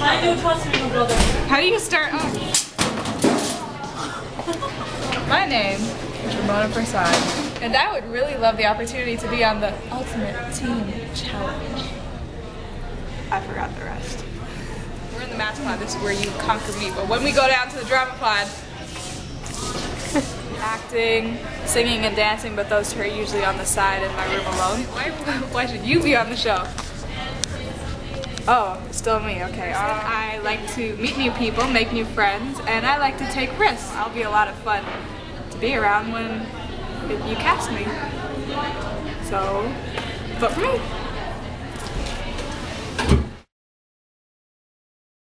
How do you start off? My name is Ramona Prasad, and I would really love the opportunity to be on the Ultimate Team Challenge. I forgot the rest. We're in the math pod. This is where you conquer me. But when we go down to the drama pod, acting, singing, and dancing, but those two are usually on the side in my room alone. Why should you be on the show? Oh, still me, okay. I like to meet new people, make new friends, and I like to take risks. I'll be a lot of fun to be around when you cast me. So, vote for me.